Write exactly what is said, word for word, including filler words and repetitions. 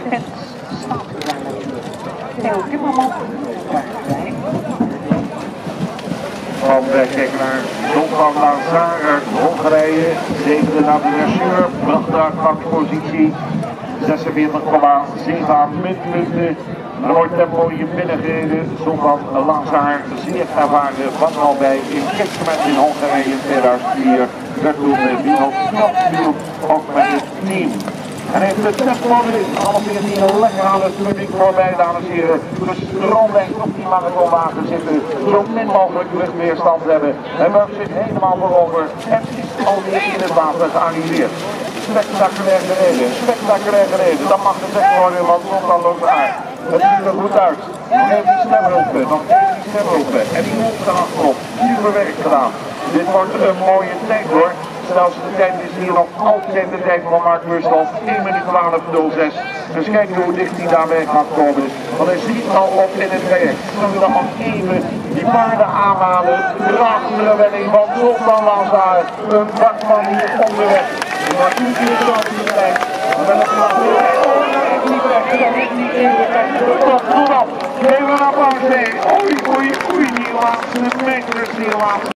Gent staat daar natuurlijk. Theo Timmerman, Bergwijn. Van kijk naar Zoltan Lazar, Hongarije, zevende naar de Recheur, bracht daar krachtpositie, zesenveertig komma zeven minuten. Mooi tempo hier binnengereden, Zoltan Lazar, zeer ervaren, was al bij in Kistmet in Hongarije in tweeduizend vier, werd toen wereldkampioen, ook met het team. En heeft de tempo erin, alles in hier lekker aan het publiek voorbij, dames en heren. Dus stroomlengte op die marathonwagen zitten, zo min mogelijk luchtweerstand hebben. En Murph zit helemaal voorover en is alweer in het water gearriveerd. Spectaculair gereden, spectaculair gereden, dat mag gezegd worden, want Zoltan Lazar. Het ziet er goed uit. Nog even die stem open, nog even die stem open. En die hond erachterop, super werk gedaan. Dit wordt een mooie tijd hoor. Zelfs de tijd is hier nog altijd de tijd van Mark Wursthoff, één minuut twaalf nul zes. Dus kijk hoe dicht hij daarmee gaat komen. Want hij ziet al op in het traject. Zullen we dan nog even die paarden aanhalen. Prachtige wenning van Zoltan Lazar. Een vakman hier onderweg. Maar tien keer gedaan in de tijd. We hebben het gedaan. Oh, dat is niet weg. Dat is niet in de tijd. Goed op. Geef een applaus mee. Oei, oei, oei. Die laatste meters, die laatste.